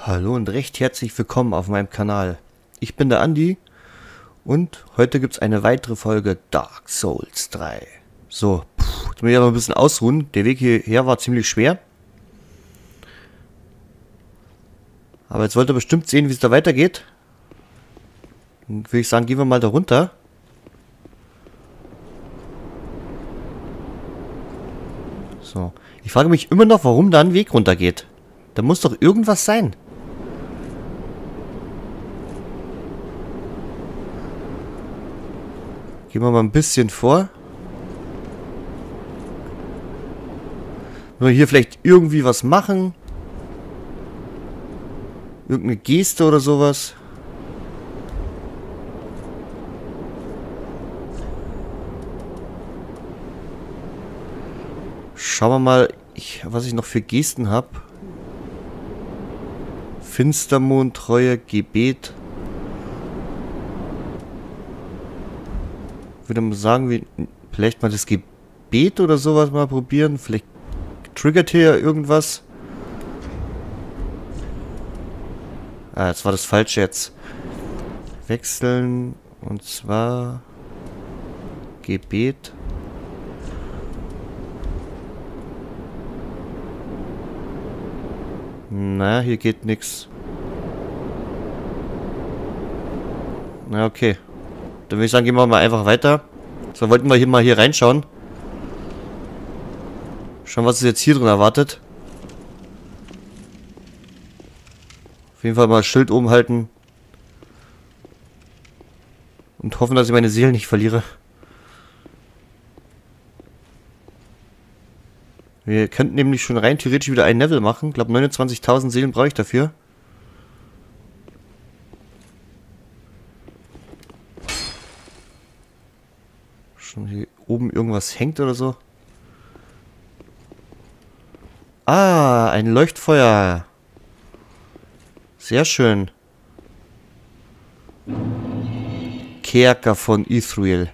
Hallo und recht herzlich willkommen auf meinem Kanal. Ich bin der Andi und heute gibt es eine weitere Folge Dark Souls 3. So, jetzt muss ich aber ein bisschen ausruhen. Der Weg hierher war ziemlich schwer. Aber jetzt wollt ihr bestimmt sehen, wie es da weitergeht. Dann würde ich sagen, gehen wir mal da runter. So, ich frage mich immer noch, warum da ein Weg runter geht. Da muss doch irgendwas sein. Gehen wir mal ein bisschen vor. Nur hier vielleicht irgendwie was machen. Irgendeine Geste oder sowas. Schauen wir mal, was ich noch für Gesten habe. Finstermond, Treue, Gebet. Würde man sagen, wie vielleicht mal das Gebet oder sowas mal probieren. Vielleicht triggert hier irgendwas. Ah, jetzt war das falsch jetzt. Wechseln. Und zwar Gebet. Na, hier geht nichts. Na, okay. Dann würde ich sagen, gehen wir mal einfach weiter. So, wollten wir hier mal reinschauen. Schauen, was es jetzt hier drin erwartet. Auf jeden Fall mal das Schild oben halten. Und hoffen, dass ich meine Seelen nicht verliere. Wir könnten nämlich schon rein theoretisch wieder ein Level machen. Ich glaube, 29.000 Seelen brauche ich dafür. Schon hier oben irgendwas hängt oder so. Ah, ein Leuchtfeuer. Sehr schön. Kerker von Ithriel.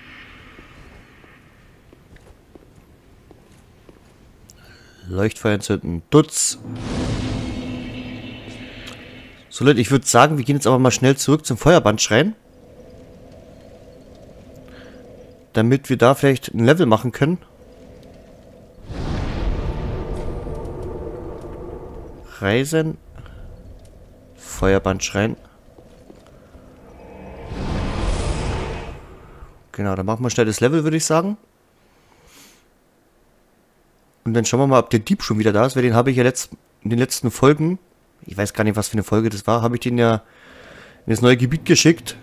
Leuchtfeuer entzünden. Dutz. So Leute, ich würde sagen, wir gehen jetzt aber mal schnell zurück zum Feuerbandschrein. Damit wir da vielleicht ein Level machen können. Reisen. Feuerbandschrein. Genau, dann machen wir schnell das Level, würde ich sagen. Und dann schauen wir mal, ob der Dieb schon wieder da ist, weil den habe ich ja in den letzten Folgen, ich weiß gar nicht, was für eine Folge das war, habe ich den ja in das neue Gebiet geschickt.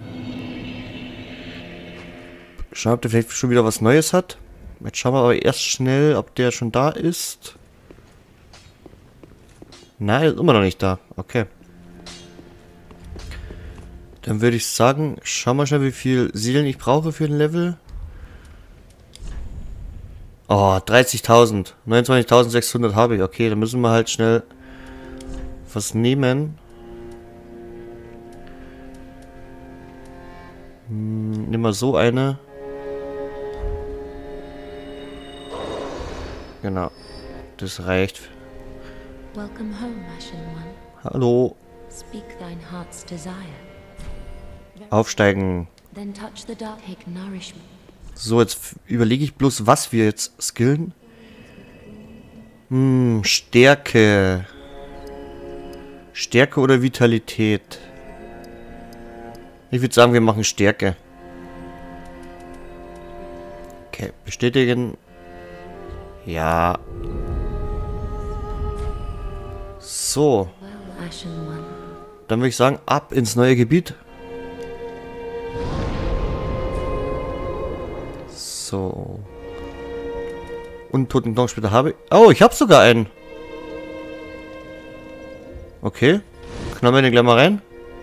Schauen, ob der vielleicht schon wieder was Neues hat. Jetzt schauen wir aber erst schnell, ob der schon da ist. Nein, ist immer noch nicht da. Okay. Dann würde ich sagen, schauen wir schnell, wie viel Seelen ich brauche für ein Level. Oh, 30.000. 29.600 habe ich. Okay, dann müssen wir halt schnell was nehmen. Nimm mal so eine. Genau. Das reicht. Welcome home, Ashen One. Hallo. Speak thine heart's desire. Aufsteigen. Then touch the dark, take nourishment. So, jetzt überlege ich bloß, was wir jetzt skillen. Stärke. Stärke oder Vitalität? Ich würde sagen, wir machen Stärke. Okay, bestätigen. Ja. So. Well, Ashen One. Dann würde ich sagen, ab ins neue Gebiet. So. Untoten Knochensplitter habe ich. Oh, ich habe sogar einen. Okay. Knallen wir den gleich mal rein.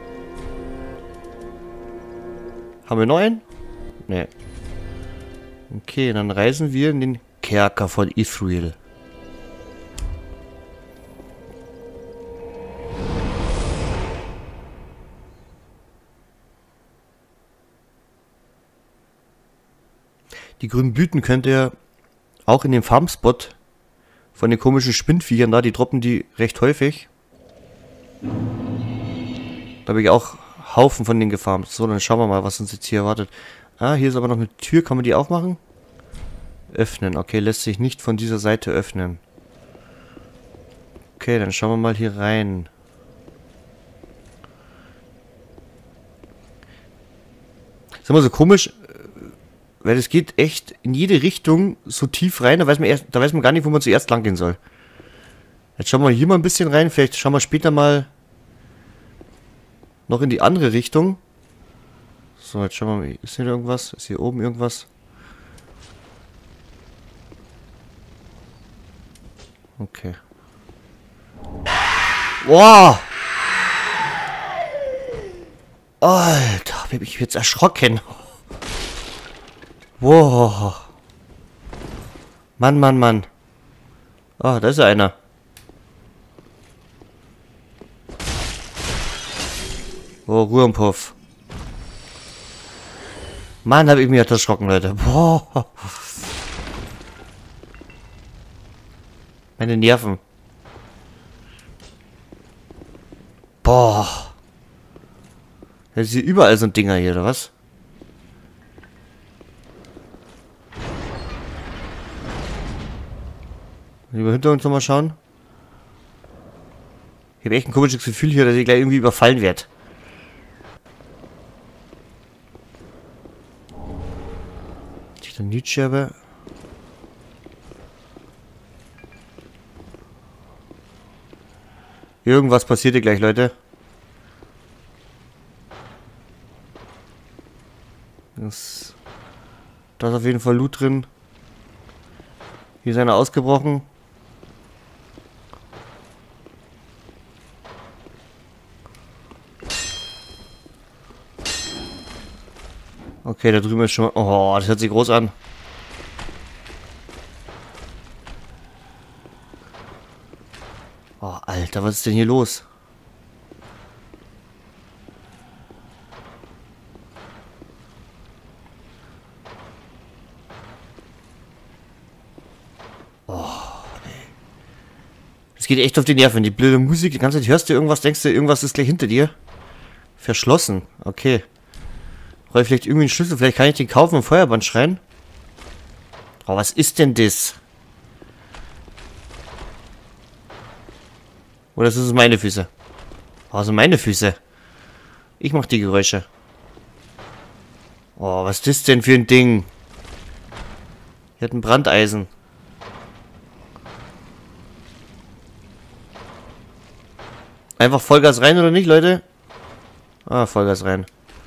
Haben wir noch einen? Nee. Okay, dann reisen wir in den Kerker von Ithriel. Die grünen Blüten könnt ihr auch in dem Farmspot von den komischen Spinnviechern da, die droppen die recht häufig. Da habe ich auch Haufen von denen gefarmt. So, dann schauen wir mal, was uns jetzt hier erwartet. Ah, hier ist aber noch eine Tür. Kann man die aufmachen? Öffnen. Okay, lässt sich nicht von dieser Seite öffnen. Okay, dann schauen wir mal hier rein. Ist immer so komisch, weil es geht echt in jede Richtung so tief rein, da weiß man gar nicht, wo man zuerst lang gehen soll. Jetzt schauen wir hier mal ein bisschen rein, vielleicht schauen wir später mal noch in die andere Richtung. So, jetzt schauen wir mal, ist hier irgendwas? Ist hier oben irgendwas? Okay. Wow! Alter, wie hab ich jetzt erschrocken. Wow. Mann, Mann, Mann. Ah, da ist ja einer. Oh, Ruhe im Puff. Mann, hab ich mich jetzt erschrocken, Leute. Boah. Meine Nerven. Boah. Das ist hier überall so ein Dinger hier, oder was? Lieber hinter uns nochmal schauen. Ich habe echt ein komisches Gefühl hier, dass ich gleich irgendwie überfallen werde. Die Granitscherbe. Irgendwas passiert hier gleich, Leute. Da ist auf jeden Fall Loot drin. Hier ist einer ausgebrochen. Okay, da drüben ist schon... Oh, das hört sich groß an. Oh, Alter, was ist denn hier los? Es geht echt auf die Nerven. Die blöde Musik, die ganze Zeit hörst du irgendwas, denkst du, irgendwas ist gleich hinter dir. Verschlossen. Okay. Brauche ich vielleicht irgendwie einen Schlüssel? Vielleicht kann ich den kaufen und Feuerband schreien. Oh, was ist denn das? Oder sind es meine Füße? Oh, sind meine Füße. Ich mach die Geräusche. Oh, was ist das denn für ein Ding? Hier hat ein Brandeisen. Einfach Vollgas rein oder nicht, Leute? Ah, Vollgas rein.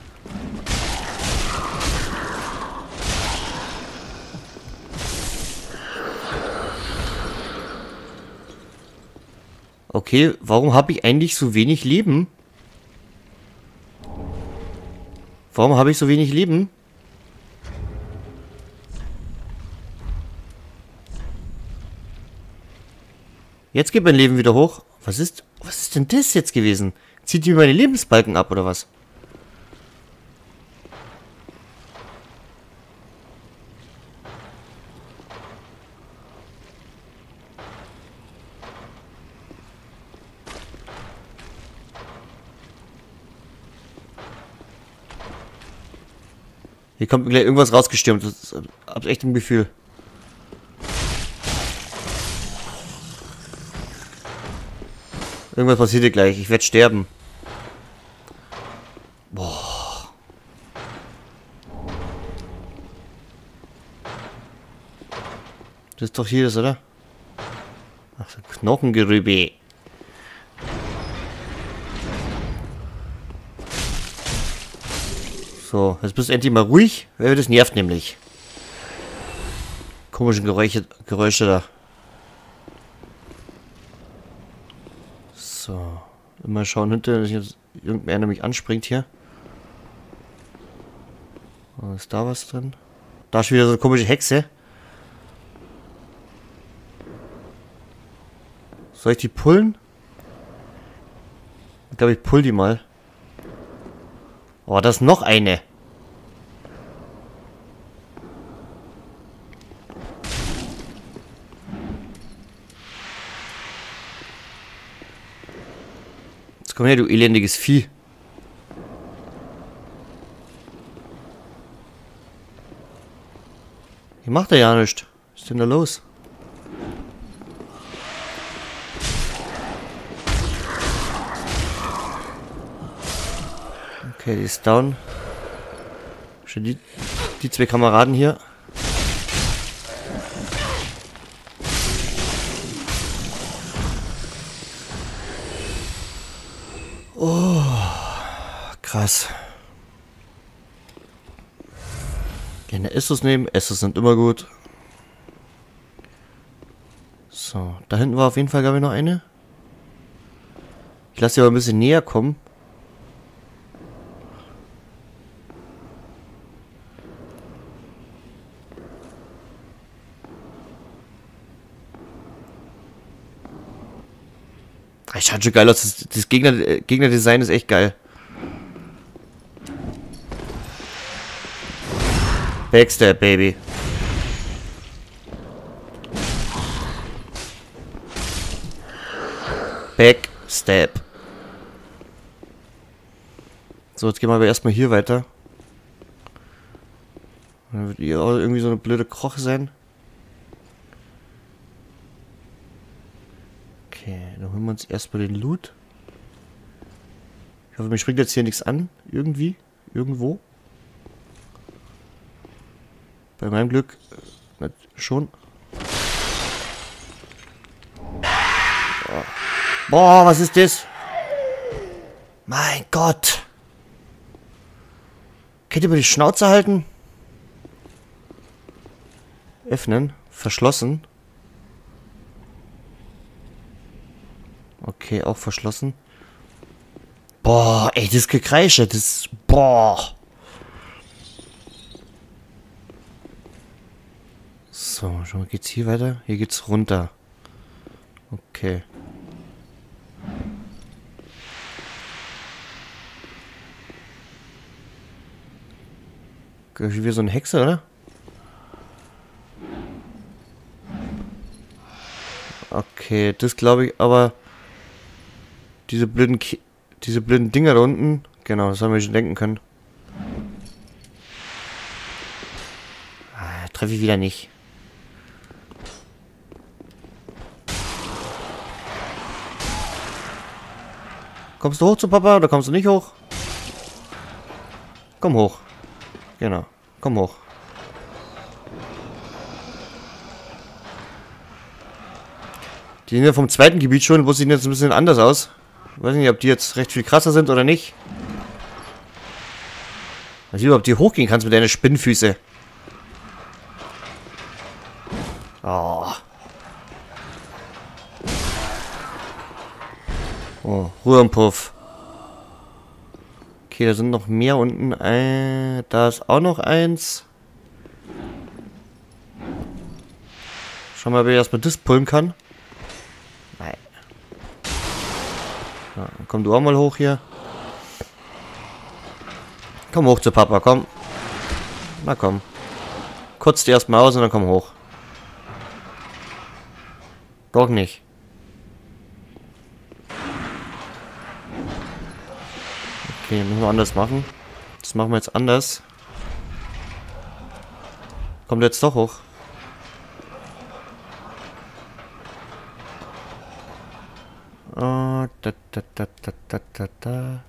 Okay, warum habe ich eigentlich so wenig Leben? Warum habe ich so wenig Leben? Jetzt geht mein Leben wieder hoch. Was ist denn das jetzt gewesen? Zieht die meine Lebensbalken ab, oder was? Hier kommt mir gleich irgendwas rausgestürmt. Das hab echt ein Gefühl. Irgendwas passiert hier gleich. Ich werde sterben. Boah. Das ist doch hier das, oder? Ach, so Knochengerübe. So, jetzt bist du endlich mal ruhig, weil das nervt nämlich. Komischen Geräusche da. So, immer schauen hinter, dass jetzt irgendeiner mich anspringt hier. Oh, ist da was drin? Da ist wieder so eine komische Hexe. Soll ich die pullen? Ich glaube, ich pull die mal. Oh, da ist noch eine. Jetzt komm her, du elendiges Vieh. Hier macht er ja nichts. Was ist denn da los? Okay, die ist down. Schon die zwei Kameraden hier. Oh, krass. Eine Essos nehmen. Essos sind immer gut. So, da hinten war auf jeden Fall, glaube ich, noch eine. Ich lasse sie aber ein bisschen näher kommen. Das schaut schon geil aus. Das Gegnerdesign ist echt geil. Backstab, Baby. Backstab. So, jetzt gehen wir aber erstmal hier weiter. Dann wird hier auch irgendwie so eine blöde Kroche sein. Okay, dann holen wir uns erstmal den Loot. Ich hoffe, mir springt jetzt hier nichts an. Irgendwie. Irgendwo. Bei meinem Glück schon. Boah, was ist das? Mein Gott. Könnt ihr mal die Schnauze halten? Öffnen. Verschlossen. Okay, auch verschlossen. Boah, ey, das Gekreische, das... Boah. So, schon mal geht's hier weiter. Hier geht's runter. Okay. Wie so ein Hexer, oder? Okay, das glaube ich, aber diese blöden Dinger da unten, genau, das haben wir schon denken können. Treffe ich wieder nicht. Kommst du hoch zu Papa oder kommst du nicht hoch? Komm hoch. Genau, komm hoch. Die sind ja vom zweiten Gebiet schon, wo sieht jetzt ein bisschen anders aus. Ich weiß nicht, ob die jetzt recht viel krasser sind oder nicht. Ich weiß nicht, ob die hochgehen kannst mit deinen Spinnfüße. Oh. Oh, Ruhe im Puff. Okay, da sind noch mehr unten. Da ist auch noch eins. Schau mal, ob ich erstmal das pullen kann. Nein. Ja, dann komm du auch mal hoch hier. Komm hoch zu Papa, komm. Na komm. Kurz dir erstmal aus und dann komm hoch. Doch nicht. Okay, müssen wir anders machen. Das machen wir jetzt anders. Kommt jetzt doch hoch. Oh, da.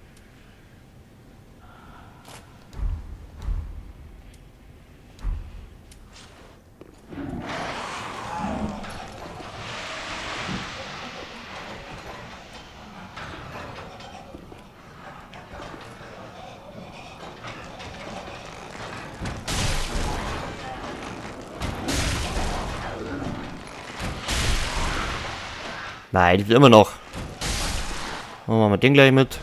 Nein, die will immer noch. Machen wir mal den gleich mit.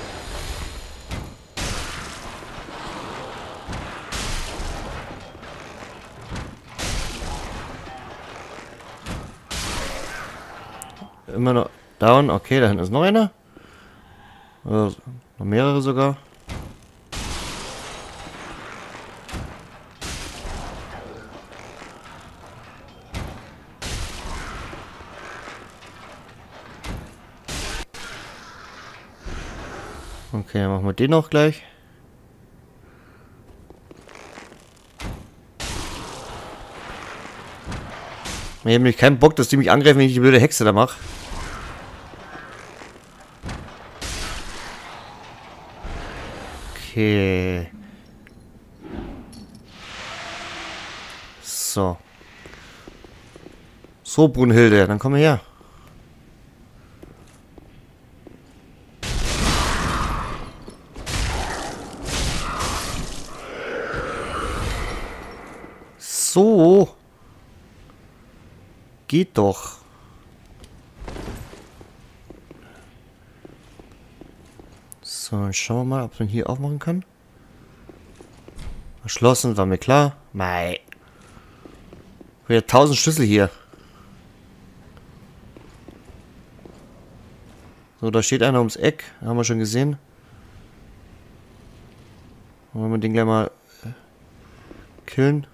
Immer noch down. Okay, da hinten ist noch einer. Oder noch mehrere sogar. Okay, dann machen wir den noch gleich. Ich habe nämlich keinen Bock, dass die mich angreifen, wenn ich die blöde Hexe da mache. Okay. So. So, Brunhilde, dann komm her. So. Geht doch. So, dann schauen wir mal, ob man hier aufmachen kann. Verschlossen, war mir klar. Mei. Wir haben 1000 Schlüssel hier. So, da steht einer ums Eck. Haben wir schon gesehen. Wollen wir den gleich mal killen.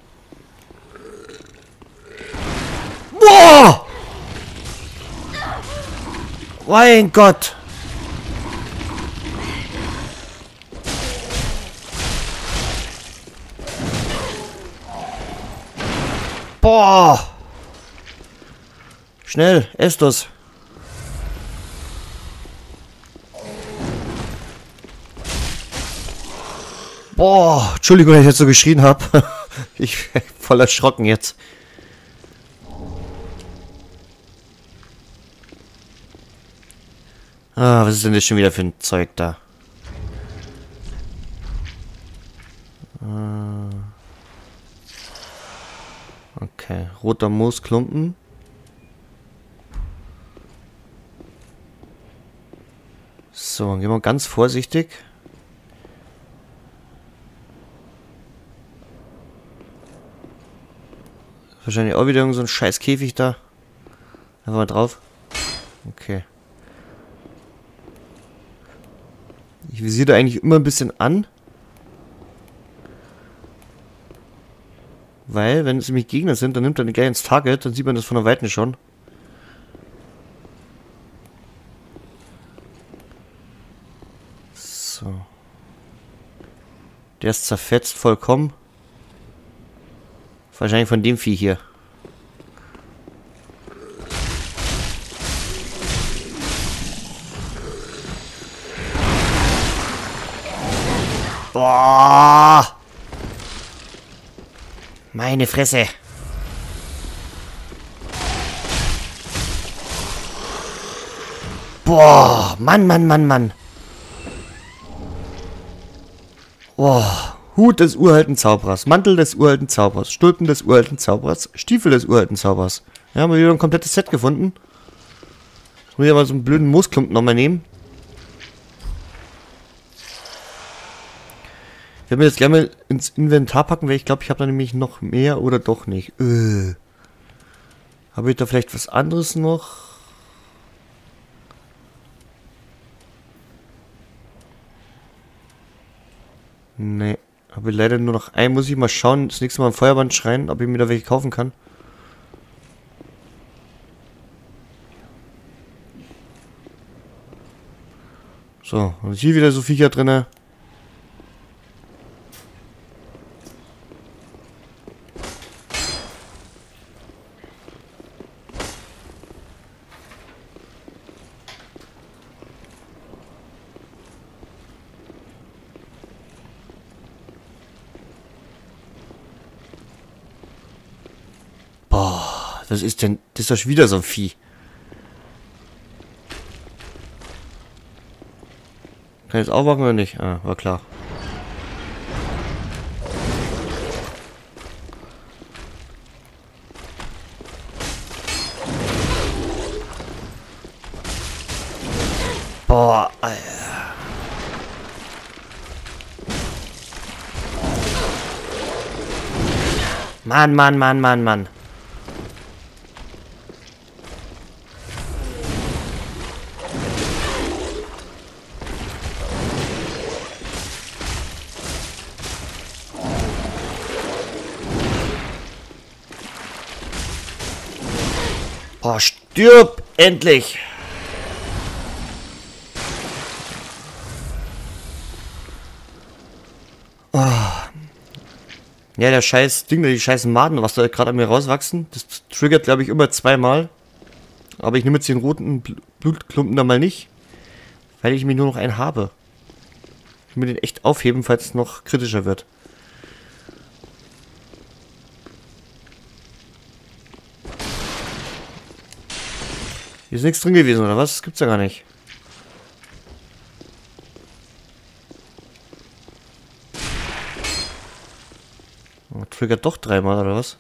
Boah! Mein Gott! Boah! Schnell, esst das! Boah, Entschuldigung, dass ich jetzt so geschrien habe. Ich bin voll erschrocken jetzt. Ah, was ist denn das schon wieder für ein Zeug da? Okay, roter Moosklumpen. So, dann gehen wir ganz vorsichtig. Wahrscheinlich auch wieder irgend so ein scheiß Käfig da. Einfach mal drauf. Okay. Ich visiere da eigentlich immer ein bisschen an. Weil, wenn es nämlich Gegner sind, dann nimmt er gleich ins Target, dann sieht man das von der Weiten schon. So. Der ist zerfetzt vollkommen. Wahrscheinlich von dem Vieh hier. Boah! Meine Fresse! Boah! Mann, Mann, Mann, Mann! Boah! Hut des uralten Zauberers, Mantel des uralten Zauberers, Stulpen des uralten Zauberers, Stiefel des uralten Zauberers. Ja, haben wir wieder ein komplettes Set gefunden. Jetzt muss ich aber so einen blöden Moosklumpen nochmal nehmen. Ich werde mir jetzt gerne mal ins Inventar packen, weil ich glaube, ich habe da nämlich noch mehr oder doch nicht. Habe ich da vielleicht was anderes noch? Nee. Habe ich leider nur noch einen. Muss ich mal schauen, das nächste Mal im Feuerband schreien, ob ich mir da welche kaufen kann. So, und hier wieder so Viecher drinne. Boah, was ist denn? Das ist doch schon wieder so ein Vieh. Kann ich jetzt aufwachen oder nicht? Ah, war klar. Boah, Alter. Mann, Mann, Mann, Mann, Mann. Oh, stirb! Endlich! Ja, der scheiß Ding, die scheißen Maden, was da gerade an mir rauswachsen, das triggert, glaube ich, immer zweimal. Aber ich nehme jetzt den roten Blutklumpen da mal nicht, weil ich mir nur noch einen habe. Ich will mir den echt aufheben, falls es noch kritischer wird. Hier ist nichts drin gewesen, oder was? Das gibt's ja gar nicht. Oh, triggert doch dreimal, oder was?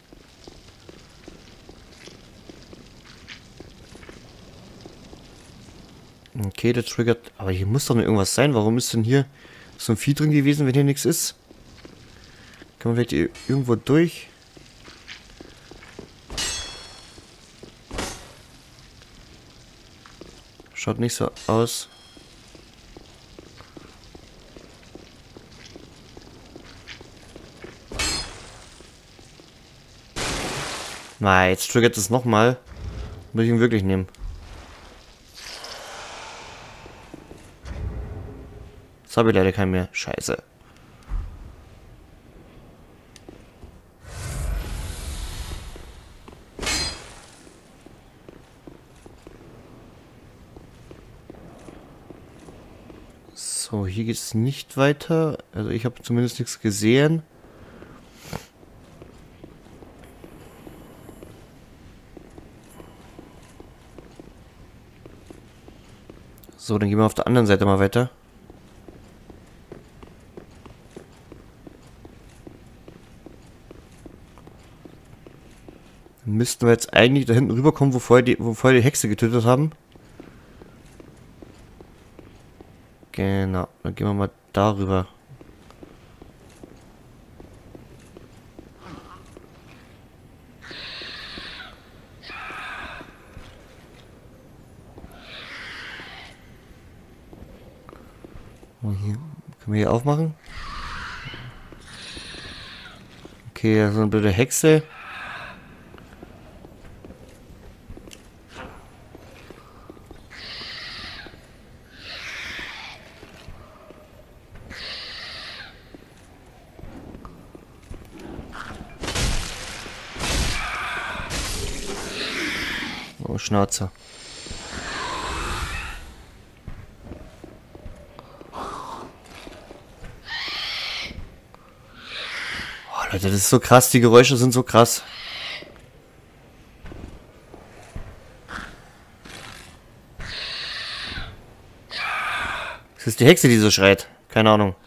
Okay, der triggert... Aber hier muss doch noch irgendwas sein. Warum ist denn hier so ein Vieh drin gewesen, wenn hier nichts ist? Kann man vielleicht hier irgendwo durch? Schaut nicht so aus. Na, jetzt triggert es nochmal. Muss ich ihn wirklich nehmen. Jetzt habe ich leider keinen mehr. Scheiße. So, hier geht es nicht weiter. Also ich habe zumindest nichts gesehen. So, dann gehen wir auf der anderen Seite mal weiter. Dann müssten wir jetzt eigentlich da hinten rüberkommen, wo vorher die Hexe getötet haben. Genau, dann gehen wir mal darüber. Und hier, können wir hier aufmachen? Okay, so eine blöde Hexe. Oh, Schnauze. Oh, Leute, das ist so krass. Die Geräusche sind so krass. Das ist die Hexe, die so schreit. Keine Ahnung.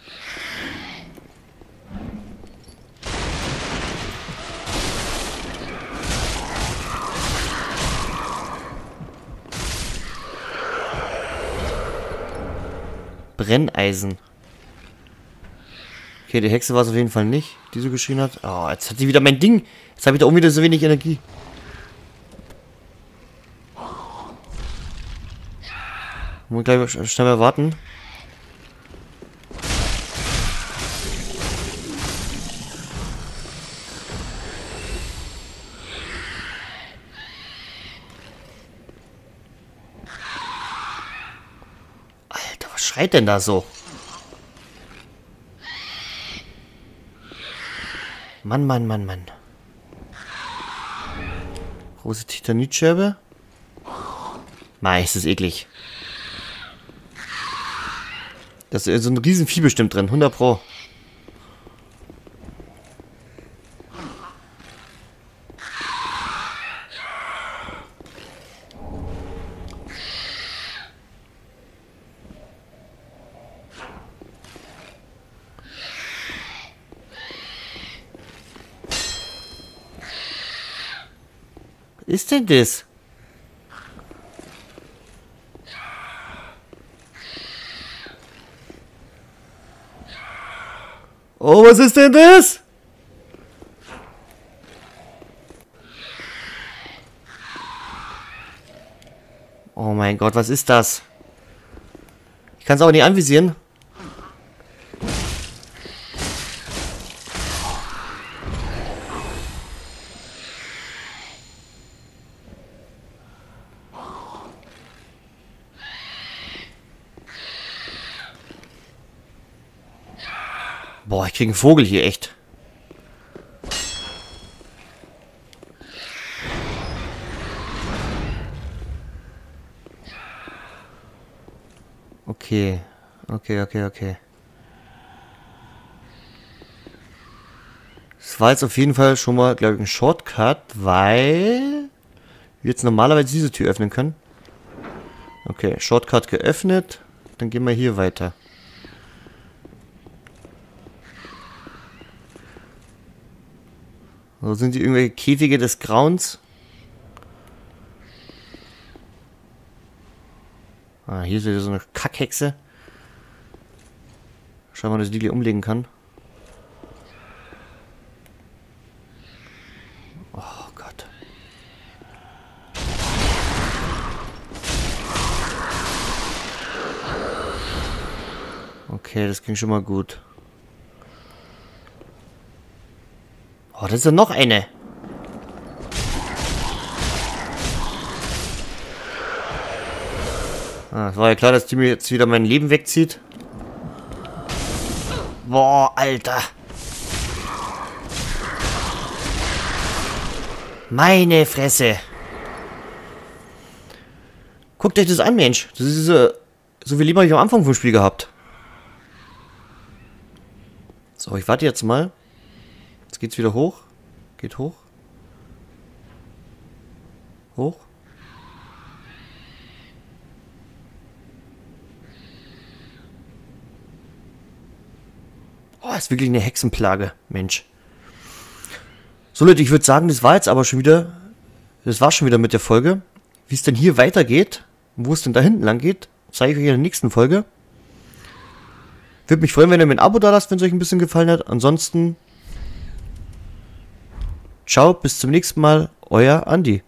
Brenneisen. Okay, die Hexe war es auf jeden Fall nicht, die so geschrien hat. Oh, jetzt hat die wieder mein Ding. Jetzt habe ich da oben wieder so wenig Energie. Muss gleich schnell mal warten. Alter, was schreit denn da so? Mann, Mann, Mann, Mann. Große Titanitscherbe. Mei, ist das eklig. Da ist so ein riesen Vieh bestimmt drin, 100 Pro. Was ist denn das? Oh, was ist denn das? Oh mein Gott, was ist das? Ich kann es aber nicht anvisieren. Boah, ich krieg einen Vogel hier, echt. Okay. Okay. Das war jetzt auf jeden Fall schon mal, glaube ich, ein Shortcut, weil wir jetzt normalerweise diese Tür öffnen können. Okay, Shortcut geöffnet. Dann gehen wir hier weiter. So, sind die irgendwelche Käfige des Grauens? Ah, hier ist wieder so eine Kackhexe. Schauen wir mal, dass ich die umlegen kann. Oh Gott. Okay, das ging schon mal gut. Oh, das ist ja noch eine. Ah, es war ja klar, dass die mir jetzt wieder mein Leben wegzieht. Boah, Alter. Meine Fresse. Guckt euch das an, Mensch. Das ist so viel lieber habe ich am Anfang vom Spiel gehabt. So, ich warte jetzt mal. Jetzt geht's wieder hoch. Geht hoch. Hoch. Oh, ist wirklich eine Hexenplage, Mensch. So Leute, ich würde sagen, das war jetzt aber schon wieder. Das war schon wieder mit der Folge. Wie es denn hier weitergeht, wo es denn da hinten lang geht, zeige ich euch in der nächsten Folge. Würde mich freuen, wenn ihr mir ein Abo da lasst, wenn es euch ein bisschen gefallen hat. Ansonsten, ciao, bis zum nächsten Mal, euer Andi.